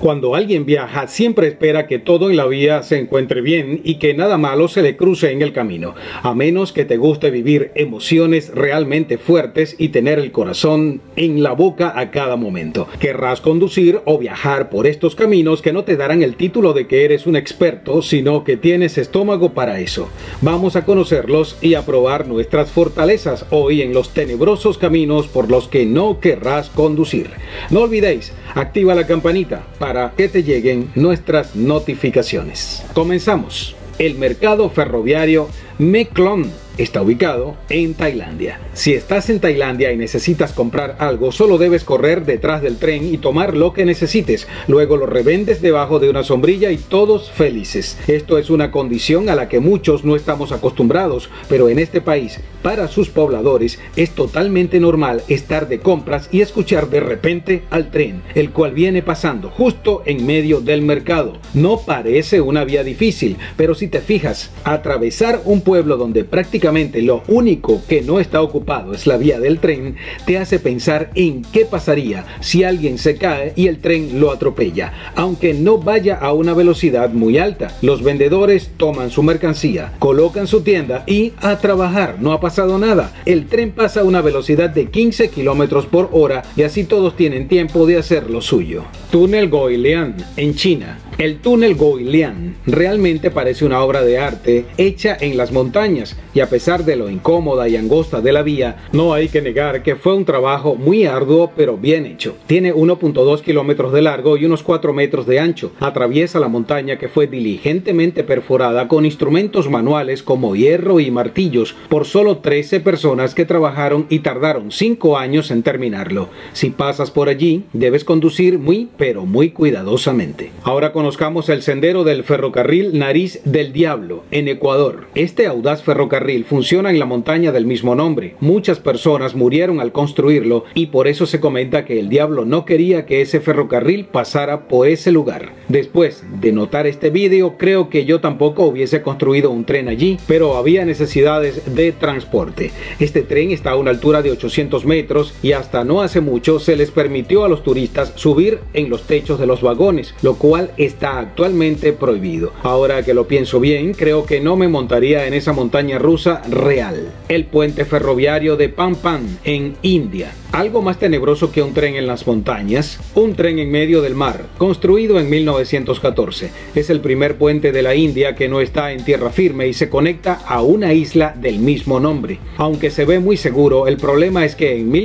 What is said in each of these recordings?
Cuando alguien viaja, siempre espera que todo en la vía se encuentre bien y que nada malo se le cruce en el camino, a menos que te guste vivir emociones realmente fuertes y tener el corazón en la boca a cada momento. Querrás conducir o viajar por estos caminos que no te darán el título de que eres un experto, sino que tienes estómago para eso. Vamos a conocerlos y a probar nuestras fortalezas hoy en los tenebrosos caminos por los que no querrás conducir. No olvidéis, activa la campanita para que te lleguen nuestras notificaciones. Comenzamos. El mercado ferroviario Meklong está ubicado en Tailandia. Si estás en Tailandia y necesitas comprar algo, solo debes correr detrás del tren y tomar lo que necesites. Luego lo revendes debajo de una sombrilla y todos felices. Esto es una condición a la que muchos no estamos acostumbrados, pero en este país, para sus pobladores, es totalmente normal estar de compras y escuchar de repente al tren, el cual viene pasando justo en medio del mercado. No parece una vía difícil, pero si te fijas, atravesar un pueblo donde prácticamente lo único que no está ocupado es la vía del tren, te hace pensar en qué pasaría si alguien se cae y el tren lo atropella, aunque no vaya a una velocidad muy alta. Los vendedores toman su mercancía, colocan su tienda y a trabajar. No ha pasado nada. El tren pasa a una velocidad de 15 kilómetros por hora y así todos tienen tiempo de hacer lo suyo. Túnel Guolian en China. El túnel Guolian realmente parece una obra de arte hecha en las montañas, y a pesar de lo incómoda y angosta de la vía, no hay que negar que fue un trabajo muy arduo pero bien hecho. Tiene 1.2 kilómetros de largo y unos 4 metros de ancho. Atraviesa la montaña que fue diligentemente perforada con instrumentos manuales como hierro y martillos por solo 13 personas que trabajaron y tardaron 5 años en terminarlo. Si pasas por allí, debes conducir muy pero muy cuidadosamente. Ahora conozcamos el sendero del ferrocarril Nariz del Diablo en Ecuador. Este audaz ferrocarril funciona en la montaña del mismo nombre. Muchas personas murieron al construirlo y por eso se comenta que el diablo no quería que ese ferrocarril pasara por ese lugar. Después de notar este vídeo, creo que yo tampoco hubiese construido un tren allí, pero había necesidades de transporte. Este tren está a una altura de 800 metros y hasta no hace mucho se les permitió a los turistas subir en los techos de los vagones, lo cual está actualmente prohibido. Ahora que lo pienso bien, creo que no me montaría en esa montaña rusa real. El puente ferroviario de Pampan en India. Algo más tenebroso que un tren en las montañas, un tren en medio del mar, construido en 1914. Es el primer puente de la India que no está en tierra firme y se conecta a una isla del mismo nombre. Aunque se ve muy seguro, el problema es que en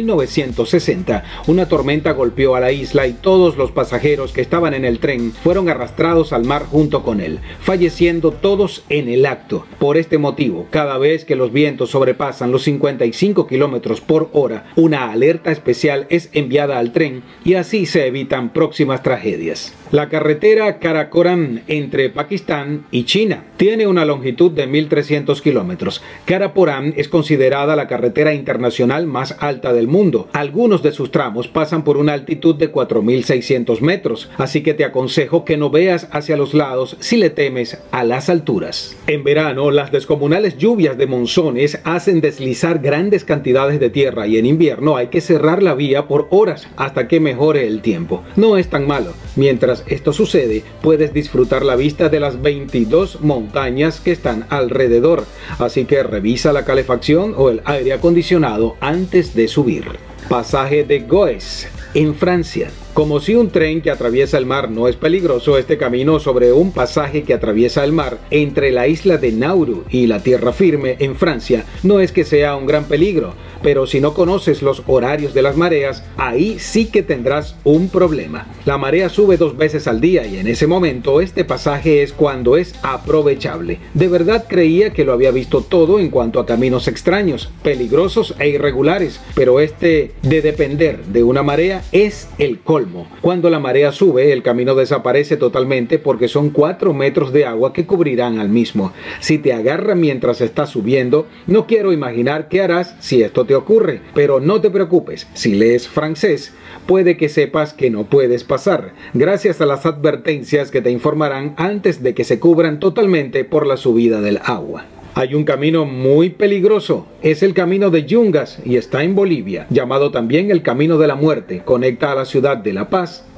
1960 una tormenta golpeó a la isla y todos los pasajeros que estaban en el tren fueron arrastrados al mar junto con él, falleciendo todos en el acto. Por este motivo, cada vez que los vientos sobrepasan los 55 kilómetros por hora, una alerta especial es enviada al tren y así se evitan próximas tragedias. La carretera Karakoram entre Pakistán y China tiene una longitud de 1.300 kilómetros. Karakoram es considerada la carretera internacional más alta del mundo. Algunos de sus tramos pasan por una altitud de 4.600 metros, así que te aconsejo que no veas hacia los lados si le temes a las alturas. En verano, las descomunales lluvias de monzones hacen deslizar grandes cantidades de tierra y en invierno hay que cerrar la vía por horas hasta que mejore el tiempo. No es tan malo. Mientras esto sucede, puedes disfrutar la vista de las 22 montañas que están alrededor, así que revisa la calefacción o el aire acondicionado antes de subir. Pasaje de Goes en Francia. Como si un tren que atraviesa el mar no es peligroso, este camino sobre un pasaje que atraviesa el mar entre la isla de Nauru y la tierra firme en Francia no es que sea un gran peligro, pero si no conoces los horarios de las mareas, ahí sí que tendrás un problema. La marea sube 2 veces al día y en ese momento este pasaje es cuando es aprovechable. De verdad creía que lo había visto todo en cuanto a caminos extraños, peligrosos e irregulares, pero este de depender de una marea es el colmo. Cuando la marea sube, el camino desaparece totalmente porque son 4 metros de agua que cubrirán al mismo. Si te agarra mientras estás subiendo, no quiero imaginar qué harás si esto te ocurre, pero no te preocupes, si lees francés, puede que sepas que no puedes pasar, gracias a las advertencias que te informarán antes de que se cubran totalmente por la subida del agua. Hay un camino muy peligroso, es el camino de Yungas y está en Bolivia, llamado también el Camino de la Muerte. Conecta a la ciudad de La Paz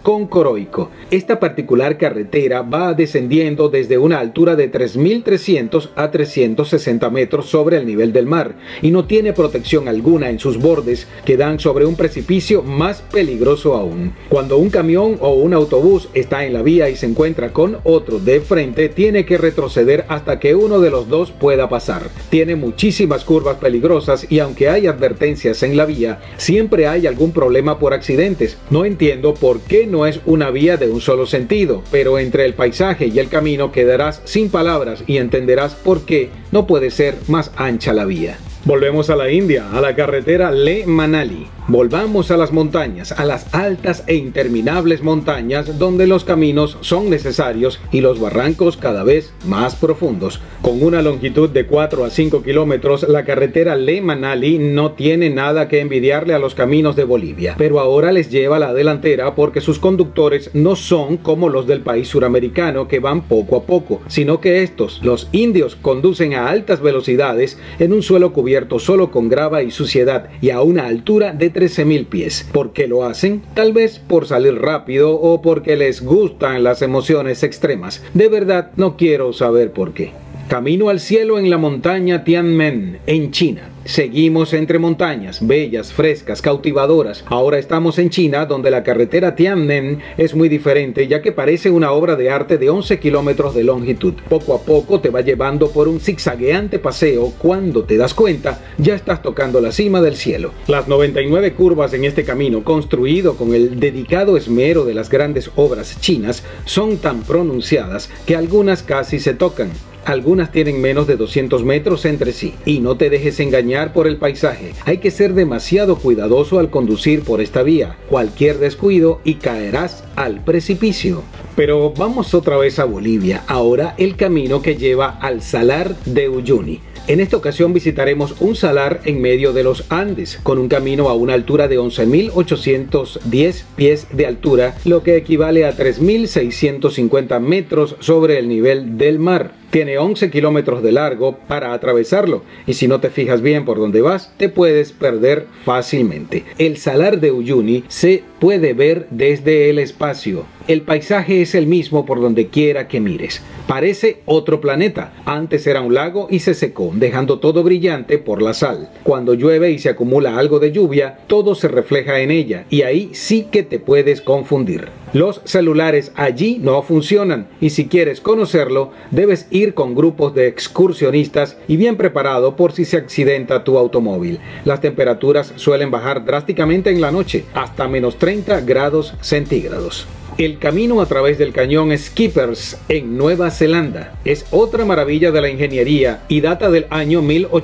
con Coroico. Esta particular carretera va descendiendo desde una altura de 3.300 a 360 metros sobre el nivel del mar y no tiene protección alguna en sus bordes que dan sobre un precipicio más peligroso aún. Cuando un camión o un autobús está en la vía y se encuentra con otro de frente, tiene que retroceder hasta que uno de los dos pueda pasar. Tiene muchísimas curvas peligrosas y aunque hay advertencias en la vía, siempre hay algún problema por accidentes. No entiendo por qué no es una vía de un solo sentido, pero entre el paisaje y el camino quedarás sin palabras y entenderás por qué no puede ser más ancha la vía. Volvemos a la India, a la carretera Leh-Manali. Volvamos a las montañas, a las altas e interminables montañas donde los caminos son necesarios y los barrancos cada vez más profundos. Con una longitud de 4 a 5 kilómetros, la carretera Leh-Manali no tiene nada que envidiarle a los caminos de Bolivia, pero ahora les lleva la delantera porque sus conductores no son como los del país suramericano que van poco a poco, sino que estos, los indios, conducen a altas velocidades en un suelo cubierto solo con grava y suciedad y a una altura de 13.000 pies. ¿Por qué lo hacen? Tal vez por salir rápido o porque les gustan las emociones extremas. De verdad no quiero saber por qué. Camino al cielo en la montaña Tianmen, en China. Seguimos entre montañas, bellas, frescas, cautivadoras. Ahora estamos en China, donde la carretera Tianmen es muy diferente, ya que parece una obra de arte de 11 kilómetros de longitud. Poco a poco te va llevando por un zigzagueante paseo. Cuando te das cuenta, ya estás tocando la cima del cielo. Las 99 curvas en este camino, construido con el dedicado esmero de las grandes obras chinas, son tan pronunciadas que algunas casi se tocan. Algunas tienen menos de 200 metros entre sí. Y no te dejes engañar por el paisaje. Hay que ser demasiado cuidadoso al conducir por esta vía. Cualquier descuido y caerás al precipicio. Pero vamos otra vez a Bolivia. Ahora el camino que lleva al Salar de Uyuni. En esta ocasión visitaremos un salar en medio de los Andes, con un camino a una altura de 11.810 pies de altura, lo que equivale a 3.650 metros sobre el nivel del mar. Tiene 11 kilómetros de largo para atravesarlo y si no te fijas bien por dónde vas, te puedes perder fácilmente. El Salar de Uyuni se puede ver desde el espacio. El paisaje es el mismo por donde quiera que mires. Parece otro planeta. Antes era un lago y se secó, dejando todo brillante por la sal. Cuando llueve y se acumula algo de lluvia, todo se refleja en ella y ahí sí que te puedes confundir. Los celulares allí no funcionan y si quieres conocerlo, debes ir con grupos de excursionistas y bien preparado por si se accidenta tu automóvil. Las temperaturas suelen bajar drásticamente en la noche, hasta menos 30 grados centígrados. El camino a través del cañón Skippers en Nueva Zelanda es otra maravilla de la ingeniería y data del año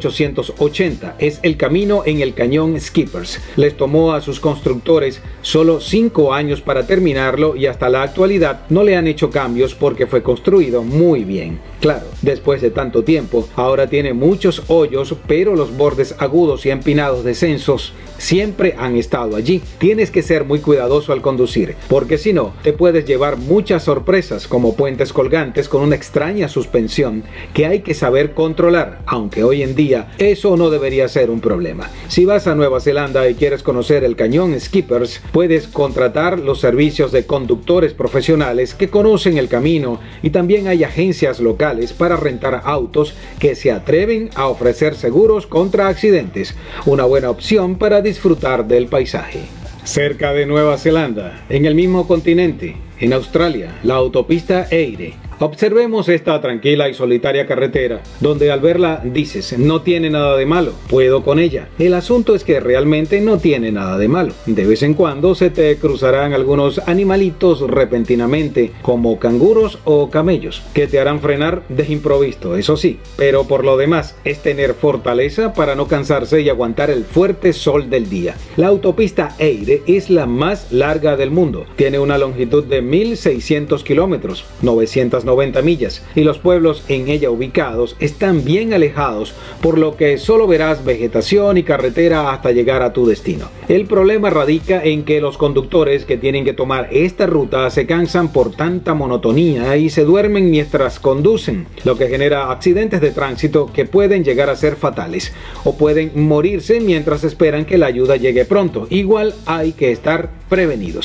1880. Es el camino en el cañón Skippers. Les tomó a sus constructores solo 5 años para terminarlo y hasta la actualidad no le han hecho cambios porque fue construido muy bien. Claro, después de tanto tiempo, ahora tiene muchos hoyos, pero los bordes agudos y empinados descensos siempre han estado allí. Tienes que ser muy cuidadoso al conducir, porque si no, te puedes llevar muchas sorpresas como puentes colgantes con una extraña suspensión que hay que saber controlar, aunque hoy en día eso no debería ser un problema. Si vas a Nueva Zelanda y quieres conocer el cañón Skippers, puedes contratar los servicios de conductores profesionales que conocen el camino y también hay agencias locales para rentar autos que se atreven a ofrecer seguros contra accidentes. Una buena opción para disfrutar del paisaje. Cerca de Nueva Zelanda, en el mismo continente, en Australia, la autopista Eyre. Observemos esta tranquila y solitaria carretera, donde al verla dices, no tiene nada de malo, puedo con ella. El asunto es que realmente no tiene nada de malo. De vez en cuando se te cruzarán algunos animalitos repentinamente, como canguros o camellos, que te harán frenar de improviso, eso sí. Pero por lo demás, es tener fortaleza para no cansarse y aguantar el fuerte sol del día. La autopista Eyre es la más larga del mundo. Tiene una longitud de 1.600 kilómetros, 990 millas, y los pueblos en ella ubicados están bien alejados, por lo que solo verás vegetación y carretera hasta llegar a tu destino. El problema radica en que los conductores que tienen que tomar esta ruta se cansan por tanta monotonía y se duermen mientras conducen, lo que genera accidentes de tránsito que pueden llegar a ser fatales, o pueden morirse mientras esperan que la ayuda llegue pronto. Igual hay que estar prevenidos.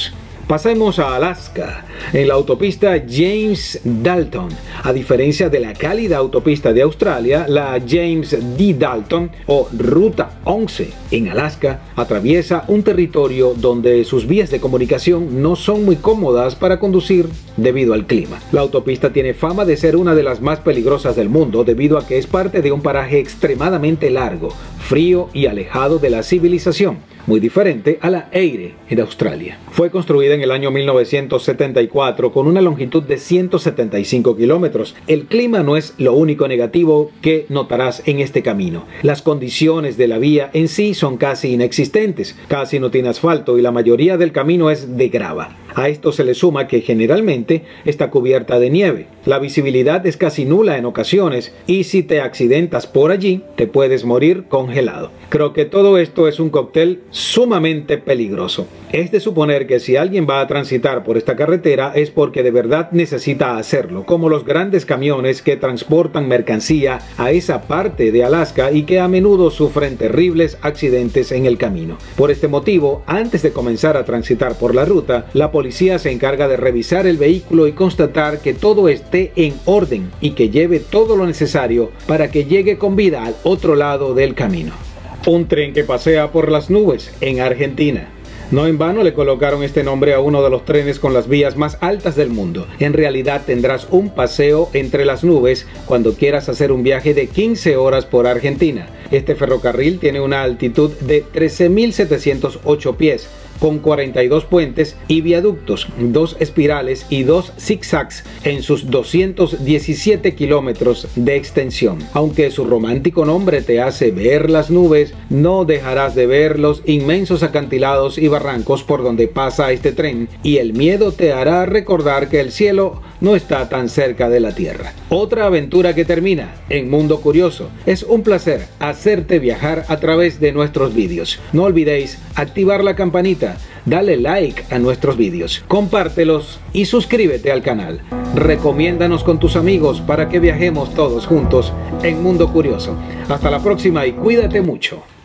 Pasemos a Alaska. En la autopista James Dalton, a diferencia de la cálida autopista de Australia, la James D. Dalton o Ruta 11 en Alaska atraviesa un territorio donde sus vías de comunicación no son muy cómodas para conducir debido al clima. La autopista tiene fama de ser una de las más peligrosas del mundo debido a que es parte de un paraje extremadamente largo, frío y alejado de la civilización, muy diferente a la Eire en Australia. Fue construida en el año 1974 con una longitud de 175 kilómetros. El clima no es lo único negativo que notarás en este camino. Las condiciones de la vía en sí son casi inexistentes, casi no tiene asfalto y la mayoría del camino es de grava. A esto se le suma que generalmente está cubierta de nieve. La visibilidad es casi nula en ocasiones y si te accidentas por allí te puedes morir congelado. Creo que todo esto es un cóctel sumamente peligroso. Es de suponer que si alguien va a transitar por esta carretera es porque de verdad necesita hacerlo, como los grandes camiones que transportan mercancía a esa parte de Alaska y que a menudo sufren terribles accidentes en el camino. Por este motivo, antes de comenzar a transitar por la ruta, la policía se encarga de revisar el vehículo y constatar que todo esté en orden y que lleve todo lo necesario para que llegue con vida al otro lado del camino. Un tren que pasea por las nubes en Argentina. No en vano le colocaron este nombre a uno de los trenes con las vías más altas del mundo. En realidad tendrás un paseo entre las nubes cuando quieras hacer un viaje de 15 horas por Argentina. Este ferrocarril tiene una altitud de 13.708 pies, con 42 puentes y viaductos, 2 espirales y 2 zigzags en sus 217 kilómetros de extensión. Aunque su romántico nombre te hace ver las nubes, no dejarás de ver los inmensos acantilados y barrancos por donde pasa este tren, y el miedo te hará recordar que el cielo no está tan cerca de la tierra. Otra aventura que termina en Mundo Curioso. Es un placer hacerte viajar a través de nuestros vídeos. No olvidéis activar la campanita, dale like a nuestros vídeos, compártelos y suscríbete al canal. Recomiéndanos con tus amigos para que viajemos todos juntos en Mundo Curioso. Hasta la próxima y cuídate mucho.